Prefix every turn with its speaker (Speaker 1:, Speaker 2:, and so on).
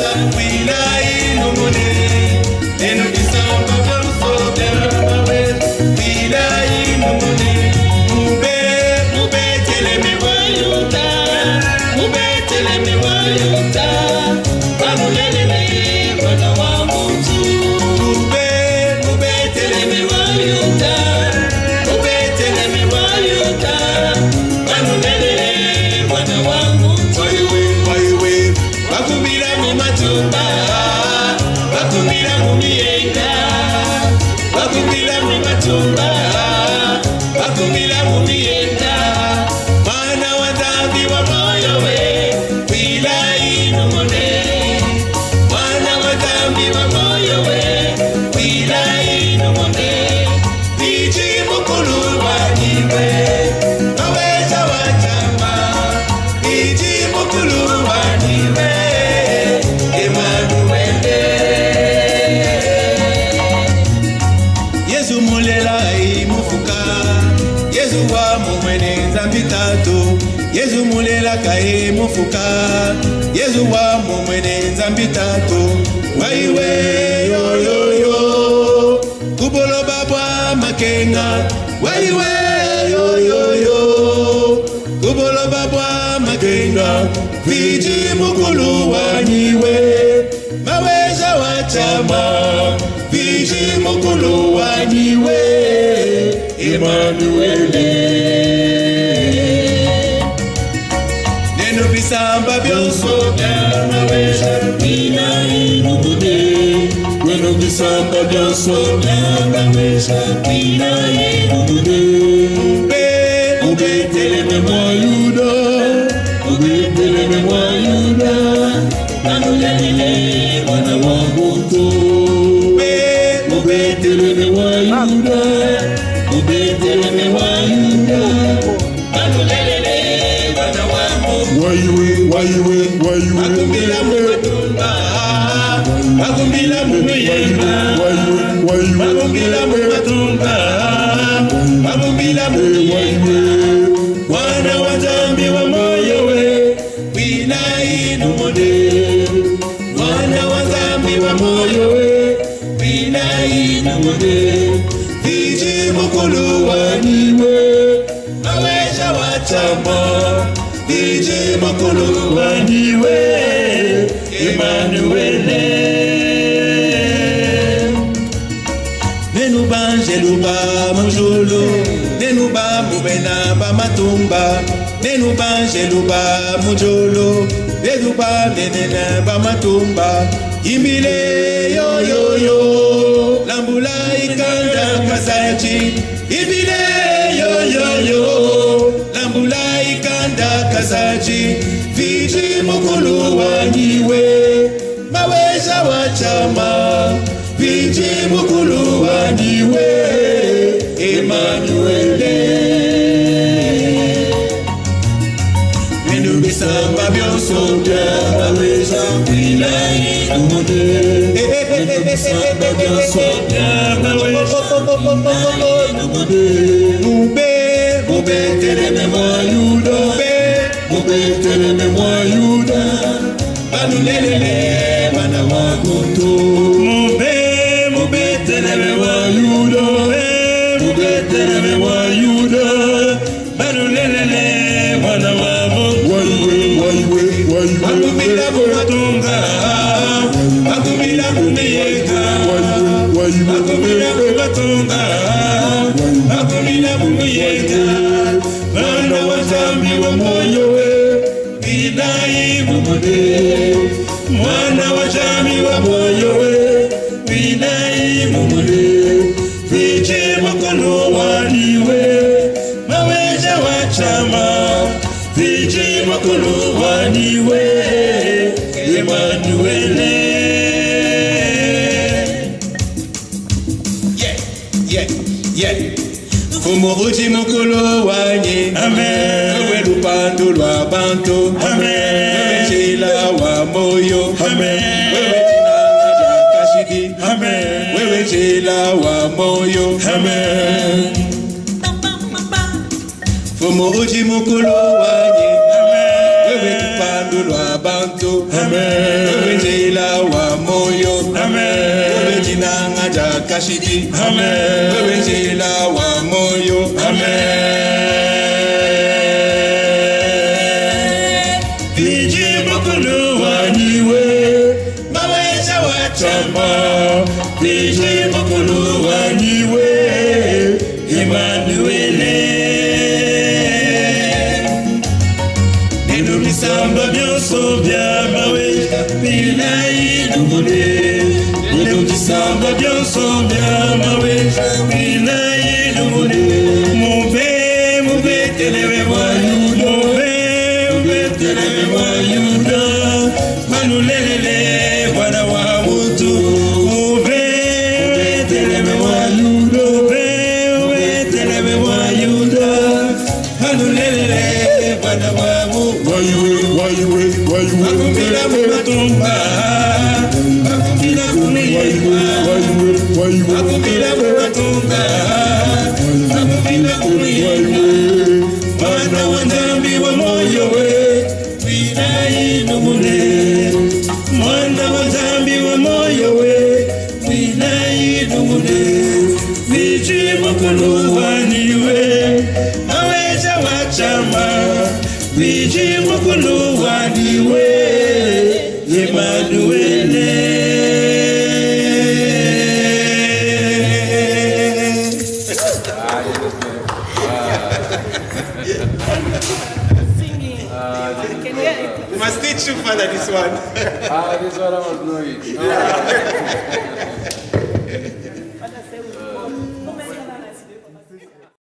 Speaker 1: Yesu mulela kae mufuka Yesu wa mumwene nzambi tatu waiwe yo yo yo kubolo babwa makenga waiwe yo yo yo kubolo babwa makenga viji mukulu wanyiwe maweja wachama viji mukulu wanyiwe Emmanuele Samba bionso maweja pina inubude Weno bisamba bionso maweja pina inubude Ube teleme mwayuda Ube teleme mwayuda Anulelele wana wanguto Ube teleme mwayuda Ube teleme mwayuda Anulelele wana wanguto Akumbila mumatumba Akumbila mumuyemba Akumbila mumatumba Akumbila mumuyemba Wana wazambi wa moyo we Wina inumode Wana wazambi wa moyo we Wina inumode Viji mukulu waniwe Mawesha wachama Viji mukulu wanyiwe Emmanuele Nenuba jeluba mujulu Nenuba mubena ba matumba Nenuba jeluba mujulu Nenuba nenena ba matumba Imbile yo yo yo Lambula ikanda kasachi Imbile yo yo yo Lambula ikanda kasachi Viji mukulu wanyiwe Maweja wachama Viji mukulu wanyiwe Emmanuele Nenu bisamba bionso bia Maweja pila inumude Nenu bisamba bionso bia Maweja pila inumude Mube teleme mwayuda Mube teleme mwayuda Banulelele wana wakutu Mube teleme mwayuda Mube teleme mwayuda Banulelele wana wakutu Akumbila mumatunga Akumbila mumiyeka Akumbila mumatunga Akumbila mumiyeka Wana wazambi wa moyo we Bidai mumude Mwana wazambi wa moyo we Bidai mumude Viji mukulu waniwe Maweja wachama Viji mukulu waniwe Emmanuele Fumo uji mukulu wanyi Amen Wewe lupandu lwa bantu Amen Wewe chila wa moyo Amen Wewe chinanga jakashidi Amen Wewe chila wa moyo Amen Fumo uji mukulu wanyi Amen Wewe lupandu lwa bantu Amen Wewe chila Kashidi, amen. Wewe njila wa moyo, amen. Viji mukulu waniwe, maweza wachama. Viji mukulu waniwe, Emmanuele. Nenu misamba byonso bya maweza, bilai dumune. Nenu misamba byonso bya maweza, bilai dumune. Mube telewe wayudo, mube telewe wayudo. Manulele wana wa mutu, mube telewe wayudo, mube telewe wayudo. Manulele wana wa mutu. Makumbila mumatumba, makumbila kumiyema, makumbila mumatumba, makumbila kumiyema. Mwana wa Nzambi wa moyo we, wilai numune. Mwana wa Nzambi wa moyo we, wilai numune. Viji mukulu waniwe, maweza wachama. Viji mukulu waniwe, Emmanuele.
Speaker 2: You must teach you, Father, this one.
Speaker 3: This one I must know it.